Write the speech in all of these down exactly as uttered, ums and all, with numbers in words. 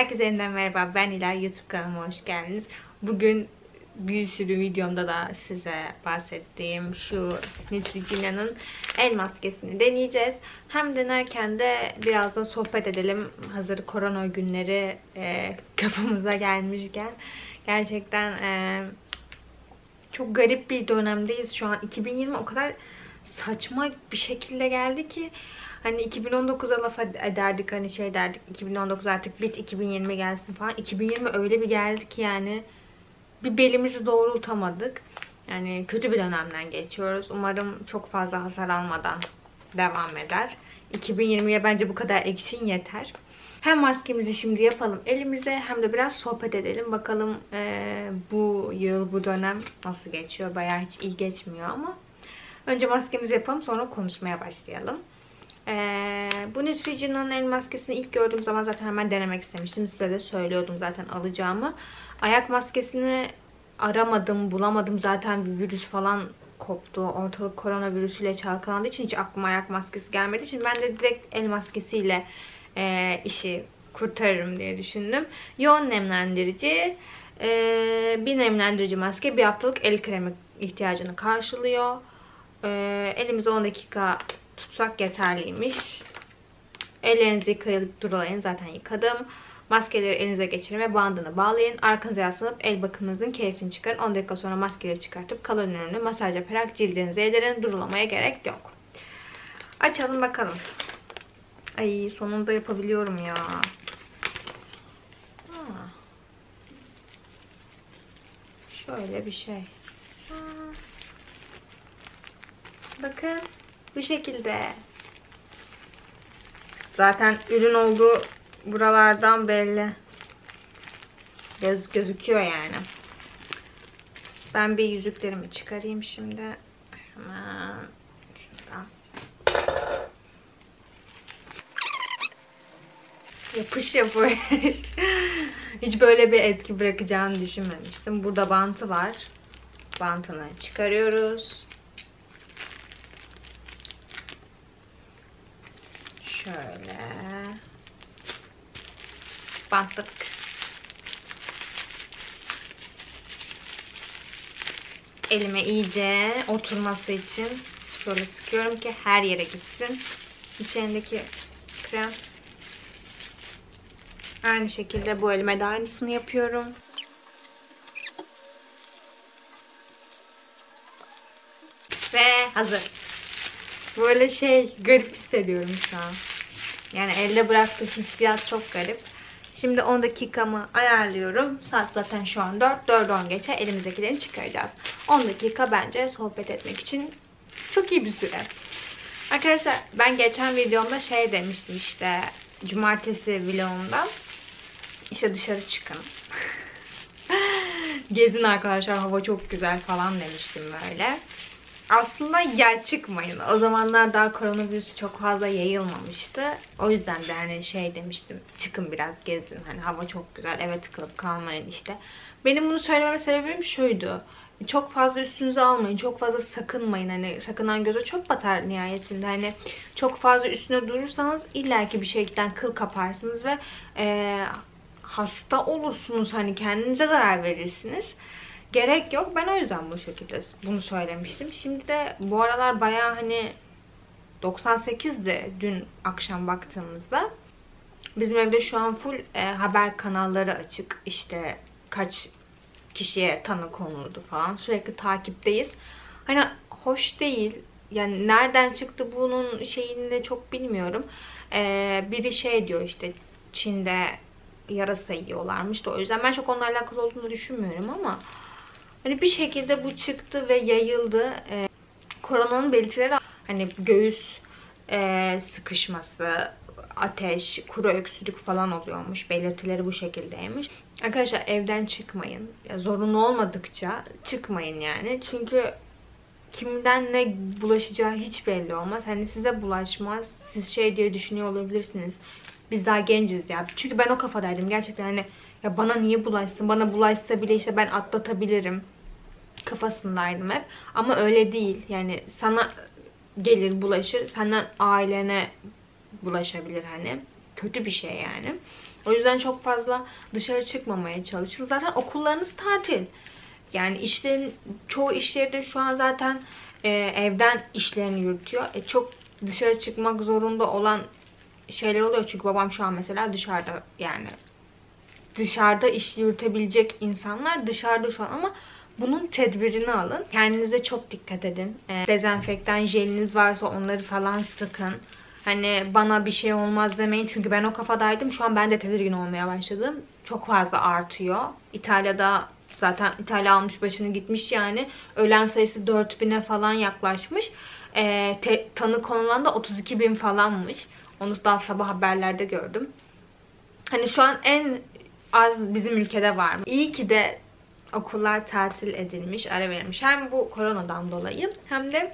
Herkese yeniden merhaba. Ben İlay. YouTube kanalıma hoş geldiniz. Bugün bir sürü videomda da size bahsettiğim şu Neutrogena'nın el maskesini deneyeceğiz. Hem denerken de biraz da sohbet edelim. Hazır korona günleri e, kapımıza gelmişken. Gerçekten e, çok garip bir dönemdeyiz şu an. iki bin yirmi o kadar saçma bir şekilde geldi ki hani iki bin on dokuza laf ederdik, hani şey derdik, iki bin on dokuz artık bit, iki bin yirmi gelsin falan. iki bin yirmi öyle bir geldi ki yani bir belimizi doğrultamadık. Yani kötü bir dönemden geçiyoruz. Umarım çok fazla hasar almadan devam eder. iki bin yirmiye bence bu kadar ekşin yeter. Hem maskemizi şimdi yapalım elimize, hem de biraz sohbet edelim. Bakalım e, bu yıl, bu dönem nasıl geçiyor? Bayağı hiç iyi geçmiyor ama. Önce maskemizi yapalım, sonra konuşmaya başlayalım. Ee, bu Neutrogena'nın el maskesini ilk gördüğüm zaman zaten hemen denemek istemiştim. Size de söylüyordum zaten alacağımı. Ayak maskesini aramadım, bulamadım. Zaten bir virüs falan koptu. Ortalık koronavirüsüyle çalkalandığı için hiç aklıma ayak maskesi gelmedi. Şimdi ben de direkt el maskesiyle e, işi kurtarırım diye düşündüm. Yoğun nemlendirici, e, bir nemlendirici maske bir haftalık el kremi ihtiyacını karşılıyor. E, elimize on dakika tutsak yeterliymiş. Ellerinizi yıkayıp durulayın. Zaten yıkadım. Maskeleri elinize geçirin ve bandını bağlayın. Arkanıza yaslanıp el bakımınızın keyfini çıkarın. on dakika sonra maskeleri çıkartıp kalan ürünü masaj yaparak cildinize yedirin. Durulamaya gerek yok. Açalım bakalım. Ay, sonunda yapabiliyorum ya. Ha. Şöyle bir şey. Ha. Bakın. Bu şekilde. Zaten ürün olduğu buralardan belli. Göz, gözüküyor yani. Ben bir yüzüklerimi çıkarayım şimdi. Hemen şuradan. Yapış yapış. Hiç böyle bir etki bırakacağını düşünmemiştim. Burada bantı var. Bantını çıkarıyoruz. Şöyle bantladık. Elime iyice oturması için şöyle sıkıyorum ki her yere gitsin. İçerindeki krem. Aynı şekilde bu elime de aynısını yapıyorum. Ve hazır. Böyle şey, garip hissediyorum şu an. Yani elde bıraktığı hissiyat çok garip. Şimdi on dakikamı ayarlıyorum. Saat zaten şu an dört. dört on geçe elimizdekilerini çıkaracağız. on dakika bence sohbet etmek için çok iyi bir süre. Arkadaşlar ben geçen videomda şey demiştim, işte cumartesi vlogumda. İşte dışarı çıkın. Gezin arkadaşlar, hava çok güzel falan demiştim böyle. Aslında yer çıkmayın. O zamanlar daha koronavirüs çok fazla yayılmamıştı. O yüzden de hani şey demiştim. Çıkın biraz gezin. Hani hava çok güzel. Eve tıkılıp kalmayın işte. Benim bunu söylememe sebebim şuydu. Çok fazla üstünüze almayın. Çok fazla sakınmayın. Hani sakınan göze çok batar nihayetinde. Hani çok fazla üstüne durursanız illaki bir şeyden kıl kaparsınız ve e, hasta olursunuz. Hani kendinize zarar verirsiniz. Gerek yok. Ben o yüzden bu şekilde bunu söylemiştim. Şimdi de bu aralar bayağı hani doksan sekizdi dün akşam baktığımızda. Bizim evde şu an full e, haber kanalları açık. İşte kaç kişiye tanı konuldu falan. Sürekli takipteyiz. Hani hoş değil. Yani nereden çıktı bunun şeyini de çok bilmiyorum. E, biri şey diyor, işte Çin'de yarasa yiyorlarmış da o yüzden ben çok onunla alakalı olduğunu düşünmüyorum ama hani bir şekilde bu çıktı ve yayıldı. Ee, koronanın belirtileri hani göğüs e, sıkışması, ateş, kuru öksürük falan oluyormuş. Belirtileri bu şekildeymiş. Arkadaşlar evden çıkmayın. Ya, zorunlu olmadıkça çıkmayın yani. Çünkü kimden ne bulaşacağı hiç belli olmaz. Hani size bulaşmaz. Siz şey diye düşünüyor olabilirsiniz. Biz daha genciz ya. Çünkü ben o kafadaydım. Gerçekten hani ya bana niye bulaşsın? Bana bulaşsa bile işte ben atlatabilirim kafasındaydım hep. Ama öyle değil. Yani sana gelir bulaşır. Senden ailene bulaşabilir hani. Kötü bir şey yani. O yüzden çok fazla dışarı çıkmamaya çalışın. Zaten okullarınız tatil. Yani işlerin çoğu iş yeri de şu an zaten e, evden işlerini yürütüyor. E, çok dışarı çıkmak zorunda olan şeyler oluyor. Çünkü babam şu an mesela dışarıda, yani dışarıda iş yürütebilecek insanlar dışarıda şu an, ama bunun tedbirini alın. Kendinize çok dikkat edin. E, dezenfektan jeliniz varsa onları falan sıkın. Hani bana bir şey olmaz demeyin. Çünkü ben o kafadaydım. Şu an ben de tedirgin olmaya başladım. Çok fazla artıyor. İtalya'da zaten İtalya almış başını gitmiş yani. Ölen sayısı dört bine falan yaklaşmış. E, te, tanı konulan da otuz iki bin falanmış. Onu daha sabah haberlerde gördüm. Hani şu an en az bizim ülkede var. İyi ki de okullar tatil edilmiş, ara verilmiş. Hem bu koronadan dolayı hem de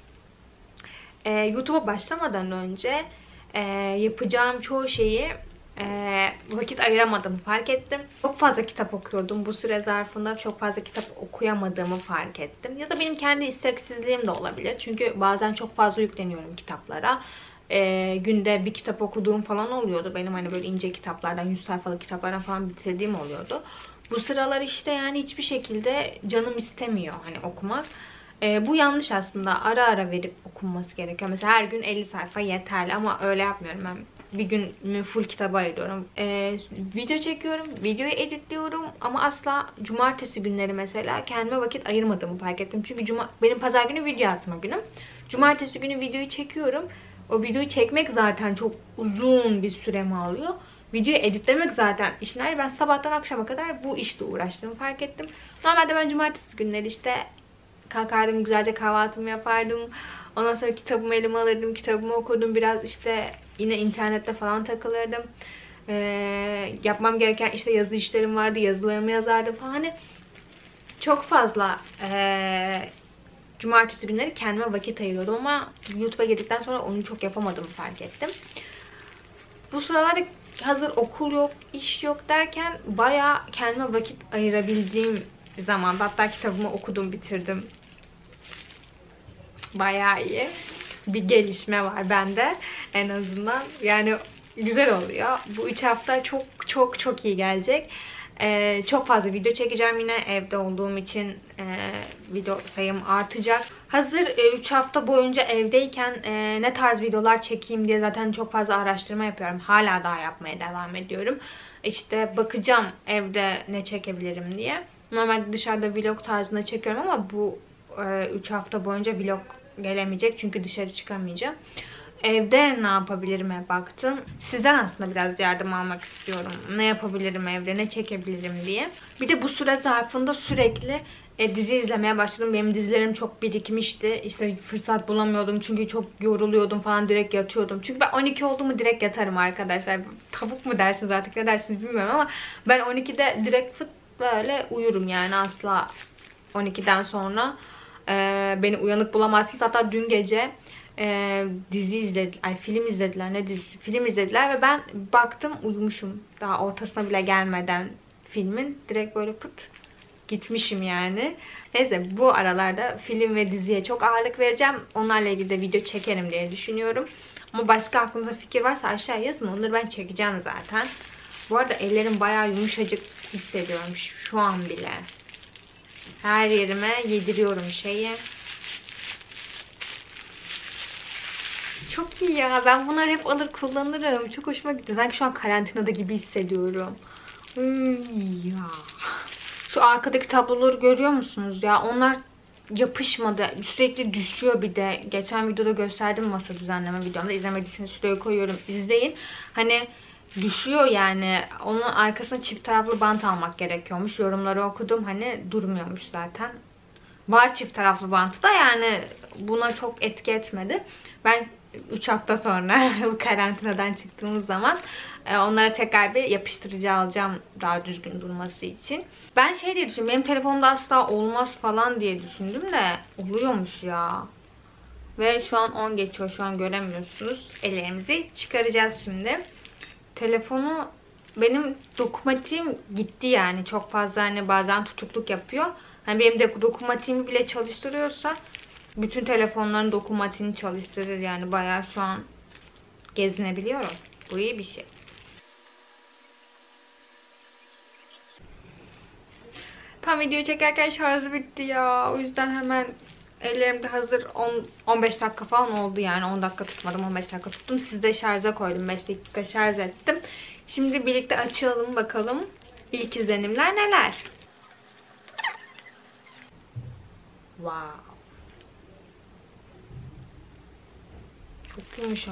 e, YouTube'a başlamadan önce e, yapacağım çoğu şeyi e, vakit ayıramadım fark ettim. Çok fazla kitap okuyordum. Bu süre zarfında çok fazla kitap okuyamadığımı fark ettim. Ya da benim kendi isteksizliğim de olabilir. Çünkü bazen çok fazla yükleniyorum kitaplara. E, günde bir kitap okuduğum falan oluyordu. Benim hani böyle ince kitaplardan, yüz sayfalık kitaplardan falan bitirdiğim oluyordu. Bu sıralar işte yani hiçbir şekilde canım istemiyor hani okumak. E, bu yanlış aslında. Ara ara verip okunması gerekiyor. Mesela her gün elli sayfa yeterli ama öyle yapmıyorum ben. Bir günümü full kitaba ayırıyorum. E, video çekiyorum, videoyu editliyorum ama asla cumartesi günleri mesela kendime vakit ayırmadığımı fark ettim. Çünkü cuma, benim pazar günü video atma günüm. Cumartesi günü videoyu çekiyorum. O videoyu çekmek zaten çok uzun bir süremi alıyor. Videoyu editlemek zaten işin ayrı. Ben sabahtan akşama kadar bu işle uğraştığımı fark ettim. Normalde ben cumartesi günleri işte kalkardım, güzelce kahvaltımı yapardım. Ondan sonra kitabımı elime alırdım, kitabımı okurdum. Biraz işte yine internette falan takılırdım. Ee, yapmam gereken işte yazı işlerim vardı, yazılarımı yazardım falan. Hani çok fazla ee, cumartesi günleri kendime vakit ayırıyordum ama YouTube'a girdikten sonra onu çok yapamadığımı fark ettim. Bu sıralarda hazır okul yok, iş yok derken bayağı kendime vakit ayırabildiğim bir zamanda. Hatta kitabımı okudum, bitirdim. Bayağı iyi. Bir gelişme var bende en azından. Yani güzel oluyor. Bu üç hafta çok çok çok iyi gelecek. Ee, çok fazla video çekeceğim yine evde olduğum için e, video sayım artacak. Hazır üç hafta boyunca evdeyken e, ne tarz videolar çekeyim diye zaten çok fazla araştırma yapıyorum. Hala daha yapmaya devam ediyorum. İşte bakacağım evde ne çekebilirim diye. Normalde dışarıda vlog tarzında çekiyorum ama bu üç hafta boyunca vlog gelemeyecek çünkü dışarı çıkamayacağım. Evde ne yapabilirim'e baktım. Sizden aslında biraz yardım almak istiyorum. Ne yapabilirim evde, ne çekebilirim diye. Bir de bu süre zarfında sürekli e, dizi izlemeye başladım. Benim dizilerim çok birikmişti. İşte fırsat bulamıyordum çünkü çok yoruluyordum falan, direkt yatıyordum. Çünkü ben on iki oldu mu direkt yatarım arkadaşlar. Tavuk mu dersiniz artık, ne dersiniz bilmiyorum ama ben on ikide direkt fıt böyle uyurum yani. Asla on ikiden sonra e, beni uyanık bulamazsınız. Hatta dün gece Ee, dizi izlediler, ay film izlediler, ne dizisi, film izlediler ve ben baktım uyumuşum. Daha ortasına bile gelmeden filmin direkt böyle pıt gitmişim yani. Neyse bu aralarda film ve diziye çok ağırlık vereceğim. Onlarla ilgili de video çekerim diye düşünüyorum. Ama başka aklınıza fikir varsa aşağı yazın, onları ben çekeceğim zaten. Bu arada ellerim bayağı yumuşacık hissediyorum şu an bile. Her yerime yediriyorum şeyi. Çok iyi ya. Ben bunları hep alır kullanırım. Çok hoşuma gitti. Sanki şu an karantinada gibi hissediyorum. Uy ya. Şu arkadaki tabloları görüyor musunuz ya? Onlar yapışmadı. Sürekli düşüyor bir de. Geçen videoda gösterdim masa düzenleme videomda. İzlemediyseniz şuraya koyuyorum. İzleyin. Hani düşüyor yani. Onun arkasına çift taraflı bant almak gerekiyormuş. Yorumları okudum. Hani durmuyormuş zaten. Var çift taraflı bantı da yani buna çok etki etmedi. Ben üç hafta sonra bu karantinadan çıktığımız zaman onlara tekrar bir yapıştırıcı alacağım daha düzgün durması için. Ben şey diye düşündüm, benim telefonumda asla olmaz falan diye düşündüm de oluyormuş ya. Ve şu an on geçiyor, şu an göremiyorsunuz. Ellerimizi çıkaracağız şimdi. Telefonu benim dokunmatiğim gitti yani, çok fazla hani bazen tutukluk yapıyor. Hani benim de dokunmatiğimi bile çalıştırıyorsa bütün telefonların dokunmatiğini çalıştırır yani, bayağı şu an gezinebiliyorum. Bu iyi bir şey. Tam video çekerken şarjı bitti ya. O yüzden hemen ellerimde hazır on on beş dakika falan oldu yani. on dakika tutmadım, on beş dakika tuttum. Sizde şarja koydum. beş dakika şarj ettim. Şimdi birlikte açalım bakalım. İlk izlenimler neler? Wow. Çok yumuşak.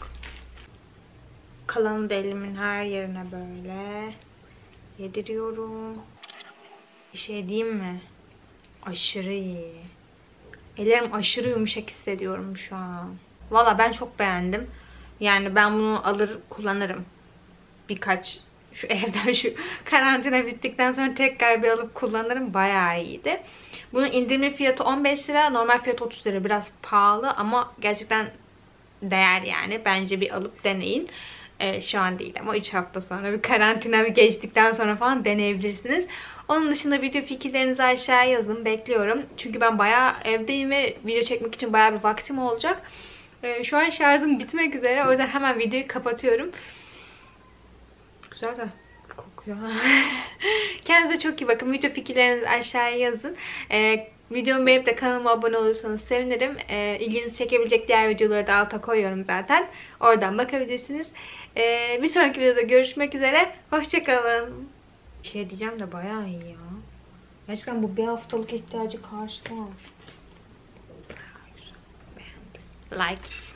Kalanı da elimin her yerine böyle yediriyorum. Bir şey diyeyim mi? Aşırı iyi. Ellerim aşırı yumuşak hissediyorum şu an. Valla ben çok beğendim. Yani ben bunu alır kullanırım. Birkaç şu evden şu karantina bittikten sonra tekrar bir alıp kullanırım. Bayağı iyiydi. Bunun indirimli fiyatı on beş lira. Normal fiyatı otuz lira. Biraz pahalı ama gerçekten değer yani. Bence bir alıp deneyin. Ee, şu an değil ama üç hafta sonra bir karantina bir geçtikten sonra falan deneyebilirsiniz. Onun dışında video fikirlerinizi aşağıya yazın. Bekliyorum. Çünkü ben bayağı evdeyim ve video çekmek için bayağı bir vaktim olacak. Ee, şu an şarjım bitmek üzere. O yüzden hemen videoyu kapatıyorum. Güzel de kokuyor. Kendinize çok iyi bakın. Video fikirlerinizi aşağıya yazın. Ee, videomu beğenip de kanalıma abone olursanız sevinirim. Ee, ilginizi çekebilecek diğer videoları da alta koyuyorum zaten. Oradan bakabilirsiniz. Ee, bir sonraki videoda görüşmek üzere. Hoşçakalın. Bir şey diyeceğim de bayağı iyi ya. Gerçekten bu bir haftalık ihtiyacı karşılar. Like it.